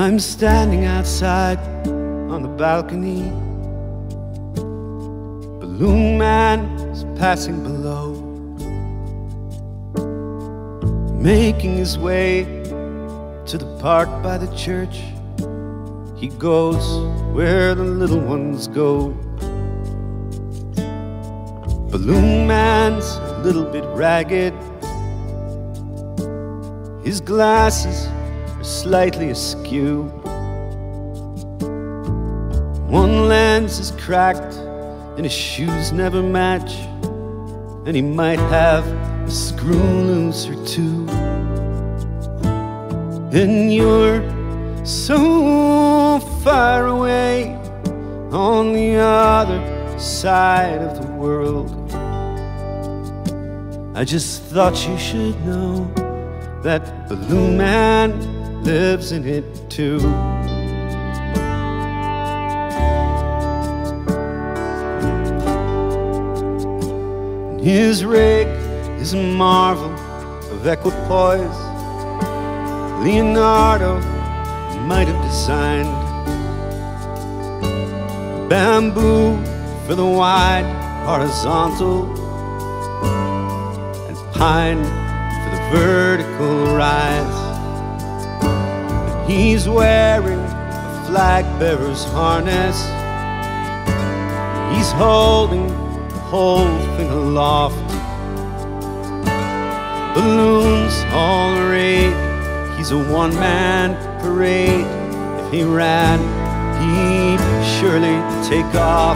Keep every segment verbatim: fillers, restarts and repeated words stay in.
I'm standing outside on the balcony. Balloon Man is passing below, making his way to the park by the church. He goes where the little ones go. Balloon Man's a little bit ragged. His glasses are slightly askew. One lens is cracked and his shoes never match, and he might have a screw loose or two. And you're so far away on the other side of the world. I just thought you should know that Balloon Man lives in it too. His rig is a marvel of equipoise. Leonardo might have designed bamboo for the wide horizontal and pine for the vertical rise. But he's wearing a flag bearer's harness. He's holding the whole thing aloft. Balloons all arrayed. He's a one-man parade. If he ran, he'd surely take off.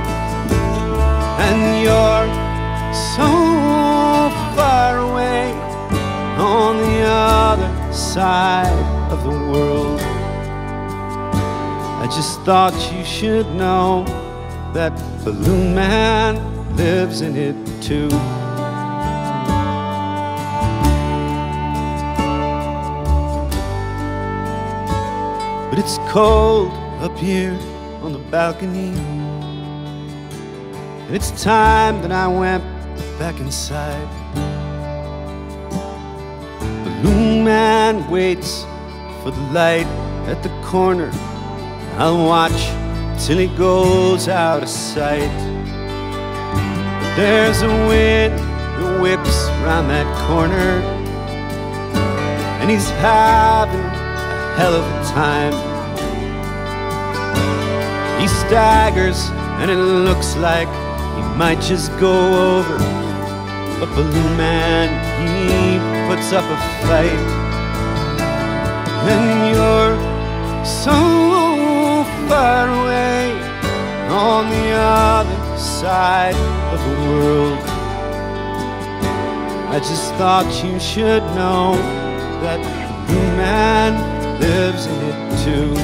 And you're so far away on the other side of the world. I just thought you should know that Balloon Man lives in it too. But it's cold up here on the balcony, and it's time that I went back inside. Balloon Man waits for the light at the corner. I'll watch till he goes out of sight. But there's a wind that whips round that corner, and he's having hell of a time. He staggers and it looks like he might just go over, but Balloon Man, he puts up a fight. And you're so far away on the other side of the world. I just thought you should know that Balloon Man lives in it too.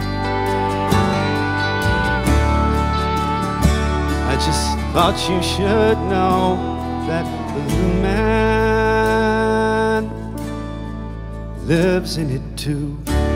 I just thought you should know that Balloon Man lives in it too.